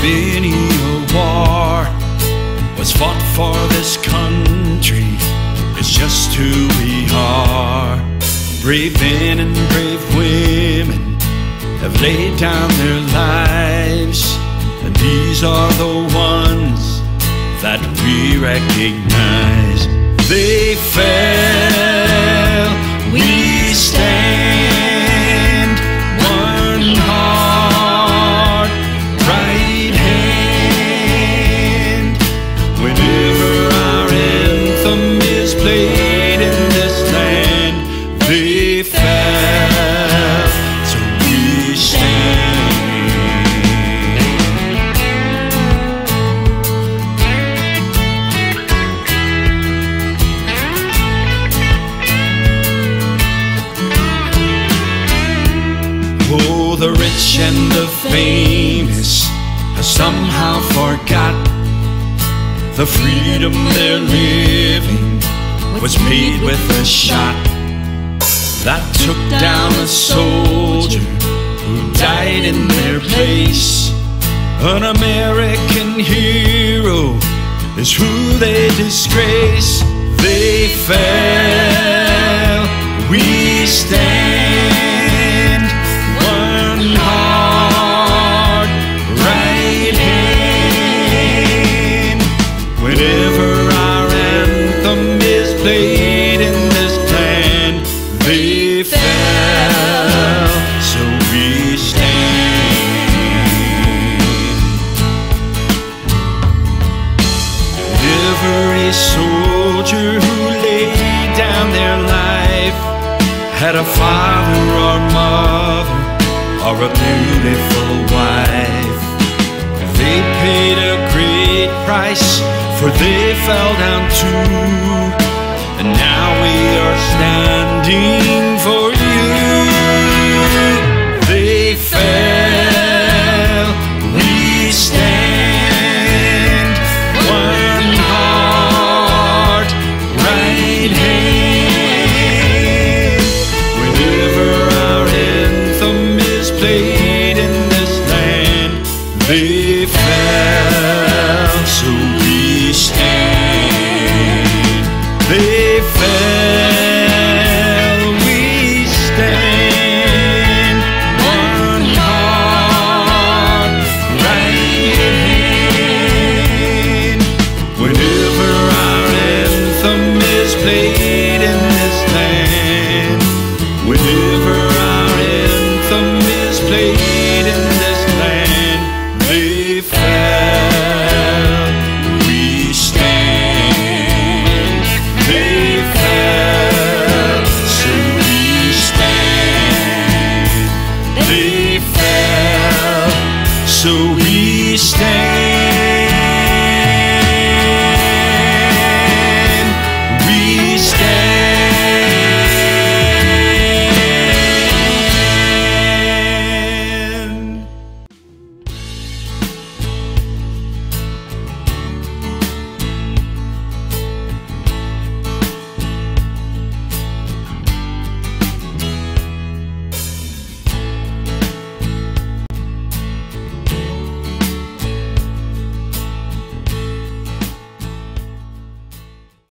many a war was fought for this country. It's just who we are. Brave men and brave women have laid down their lives, and these are the ones that we recognize. They fell, we stand, one heart, right hand. Whenever our anthem is played in this land, they fell, so we stand. Oh, the rich and the famous have somehow forgot the freedom they're living was made with a shot that took down a soldier who died in their place. An American hero is who they disgrace. They fell, we stand, one heart, right hand. Whenever our anthem is played in this land, they fell, so we stand. Every soldier who laid down their life had a father or mother or a beautiful wife. They paid a great price, for they fell down too, and now we are standing for you. They fell, we stand, one heart, right hand. Whenever our anthem is played in this land, they fell, so we stand. They fell, we stand, one heart, right hand. Whenever our anthem is played in this land, whenever our anthem is played in this land, they fell, we stand. They fell, so we stand. They fell, so we stand.